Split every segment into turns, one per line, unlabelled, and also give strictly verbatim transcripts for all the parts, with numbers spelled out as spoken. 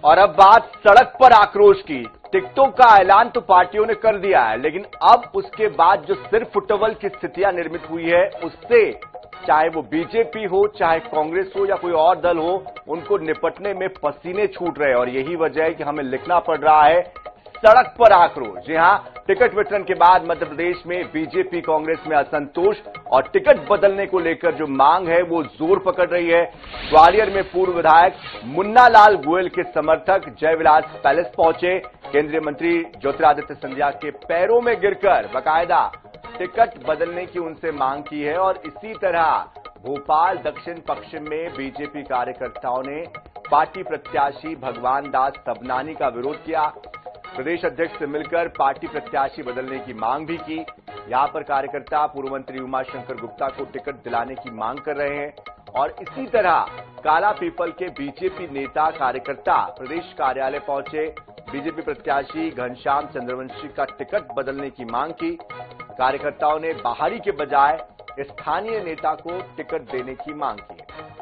और अब बात सड़क पर आक्रोश की। टिकटों का ऐलान तो पार्टियों ने कर दिया है, लेकिन अब उसके बाद जो सिर फुटबल की स्थितियां निर्मित हुई है, उससे चाहे वो बीजेपी हो, चाहे कांग्रेस हो या कोई और दल हो, उनको निपटने में पसीने छूट रहे हैं। और यही वजह है कि हमें लिखना पड़ रहा है सड़क पर आक्रोश। जी हां, टिकट वितरण के बाद मध्य प्रदेश में बीजेपी कांग्रेस में असंतोष और टिकट बदलने को लेकर जो मांग है वो जोर पकड़ रही है। ग्वालियर में पूर्व विधायक मुन्ना लाल गोयल के समर्थक जयविलास पैलेस पहुंचे, केंद्रीय मंत्री ज्योतिरादित्य सिंधिया के पैरों में गिरकर बाकायदा टिकट बदलने की उनसे मांग की है। और इसी तरह भोपाल दक्षिण पश्चिम में बीजेपी कार्यकर्ताओं ने पार्टी प्रत्याशी भगवान दास सबनानी का विरोध किया, प्रदेश अध्यक्ष से मिलकर पार्टी प्रत्याशी बदलने की मांग भी की। यहां पर कार्यकर्ता पूर्व मंत्री उमाशंकर गुप्ता को टिकट दिलाने की मांग कर रहे हैं। और इसी तरह काला पीपल के बीजेपी नेता कार्यकर्ता प्रदेश कार्यालय पहुंचे, बीजेपी प्रत्याशी घनश्याम चंद्रवंशी का टिकट बदलने की मांग की। कार्यकर्ताओं ने बाहरी के बजाय स्थानीय नेता को टिकट देने की मांग की।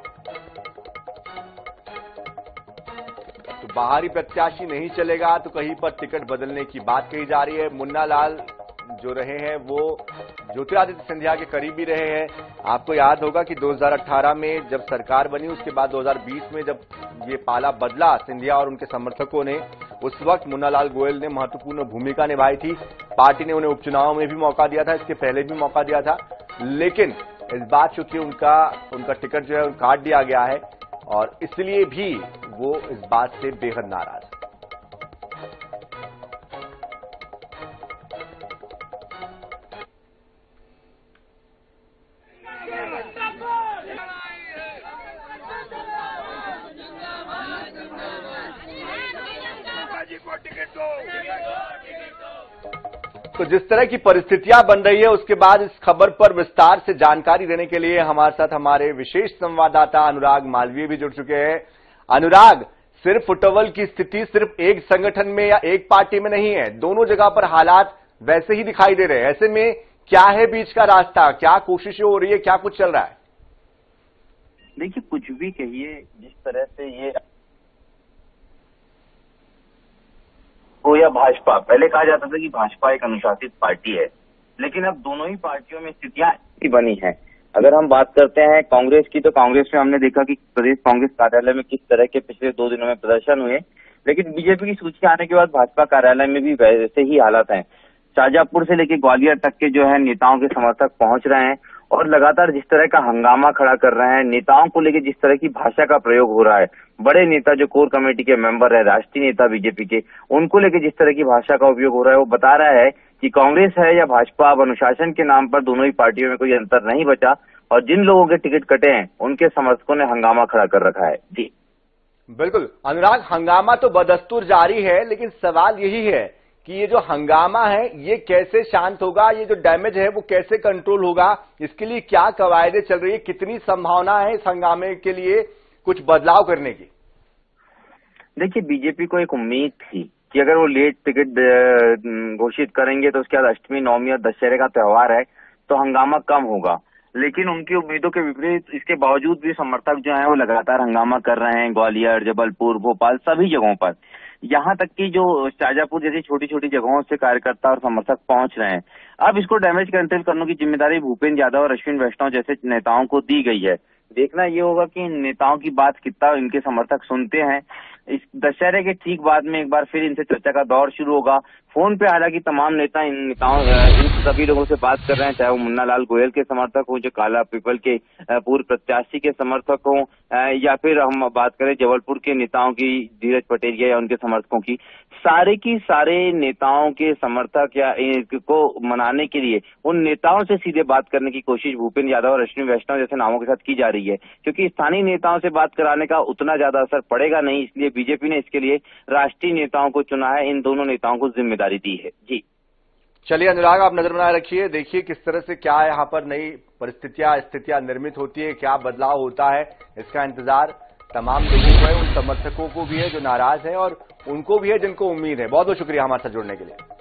तो बाहरी प्रत्याशी नहीं चलेगा तो कहीं पर टिकट बदलने की बात कही जा रही है। मुन्ना लाल जो रहे हैं वो ज्योतिरादित्य सिंधिया के करीबी रहे हैं। आपको याद होगा कि दो हज़ार अठारह में जब सरकार बनी, उसके बाद दो हज़ार बीस में जब ये पाला बदला सिंधिया और उनके समर्थकों ने, उस वक्त मुन्ना लाल गोयल ने महत्वपूर्ण भूमिका निभाई थी। पार्टी ने उन्हें उपचुनाव में भी मौका दिया था, इसके पहले भी मौका दिया था, लेकिन इस बार चूंकि उनका उनका टिकट जो है काट दिया गया है और इसलिए भी वो इस बात से बेहद नाराज है। तो जिस तरह की परिस्थितियां बन रही है, उसके बाद इस खबर पर विस्तार से जानकारी देने के लिए हमारे साथ हमारे विशेष संवाददाता अनुराग मालवीय भी जुड़ चुके हैं। अनुराग, सिर्फ फुटबॉल की स्थिति सिर्फ एक संगठन में या एक पार्टी में नहीं है, दोनों जगह पर हालात वैसे ही दिखाई दे रहे हैं। ऐसे में क्या है बीच का रास्ता, क्या कोशिशें हो रही है, क्या कुछ चल रहा है?
देखिए, कुछ भी कहिए, जिस तरह से ये हो या भाजपा, पहले कहा जाता था कि भाजपा एक अनुशासित पार्टी है, लेकिन अब दोनों ही पार्टियों में स्थितियां ऐसी बनी है। अगर हम बात करते हैं कांग्रेस की, तो कांग्रेस में हमने देखा कि प्रदेश कांग्रेस कार्यालय में किस तरह के पिछले दो दिनों में प्रदर्शन हुए, लेकिन बीजेपी की सूची आने के बाद भाजपा कार्यालय में भी वैसे ही हालात हैं। शाहजहांपुर से लेकर ग्वालियर तक के जो है नेताओं के समर्थक पहुंच रहे हैं और लगातार जिस तरह का हंगामा खड़ा कर रहे हैं, नेताओं को लेकर जिस तरह की भाषा का प्रयोग हो रहा है, बड़े नेता जो कोर कमेटी के मेंबर है, राष्ट्रीय नेता बीजेपी के, उनको लेकर जिस तरह की भाषा का उपयोग हो रहा है, वो बता रहा है कि कांग्रेस है या भाजपा, अब अनुशासन के नाम पर दोनों ही पार्टियों में कोई अंतर नहीं बचा और जिन लोगों के टिकट कटे हैं उनके समर्थकों ने हंगामा खड़ा कर रखा है। जी
बिल्कुल अनुराग, हंगामा तो बदस्तूर जारी है, लेकिन सवाल यही है कि ये जो हंगामा है ये कैसे शांत होगा, ये जो डैमेज है वो कैसे कंट्रोल होगा, इसके लिए क्या कवायदे चल रही है, कितनी संभावना है इस हंगामे के लिए कुछ बदलाव करने की?
देखिए, बीजेपी को एक उम्मीद थी कि अगर वो लेट टिकट घोषित करेंगे तो उसके बाद अष्टमी, नवमी और दशहरे का त्योहार है तो हंगामा कम होगा, लेकिन उनकी उम्मीदों के विपरीत इसके बावजूद भी समर्थक जो हैं वो लगातार हंगामा कर रहे हैं। ग्वालियर, जबलपुर, भोपाल, सभी जगहों पर, यहाँ तक कि जो शाहजहांपुर जैसी छोटी छोटी जगहों से कार्यकर्ता और समर्थक पहुंच रहे हैं। अब इसको डैमेज कंट्रोल करने की जिम्मेदारी भूपेंद्र यादव और अश्विन वैष्णव जैसे नेताओं को दी गई है। देखना ये होगा कि इन नेताओं की बात कितना इनके समर्थक सुनते हैं। इस दशहरे के ठीक बाद में एक बार फिर इनसे चर्चा का दौर शुरू होगा। फोन पे हालांकि तमाम नेता इन नेताओं इन सभी लोगों से बात कर रहे हैं, चाहे वो मुन्ना लाल गोयल के समर्थक हो, जो काला पीपल के पूर्व प्रत्याशी के समर्थक हो, या फिर हम बात करें जबलपुर के नेताओं की, धीरज पटेलिया या उनके समर्थकों की, सारे की सारे नेताओं के समर्थक या को मनाने के लिए उन नेताओं से सीधे बात करने की कोशिश भूपेंद्र यादव और अश्विनी वैष्णव जैसे नामों के साथ की जा रही है, क्योंकि स्थानीय नेताओं से बात कराने का उतना ज्यादा असर पड़ेगा नहीं, इसलिए बीजेपी ने इसके लिए राष्ट्रीय नेताओं को चुना है, इन दोनों नेताओं को जिम्मेदारी दी है। जी
चलिए अनुराग, आप नजर बनाए रखिए, देखिए किस तरह से क्या यहाँ पर नई परिस्थितियां स्थितियां निर्मित होती है, क्या बदलाव होता है, इसका इंतजार तमाम लोगों को है, उन समर्थकों को भी है जो नाराज है और उनको भी है जिनको उम्मीद है। बहुत बहुत शुक्रिया हमारे साथ जुड़ने के लिए।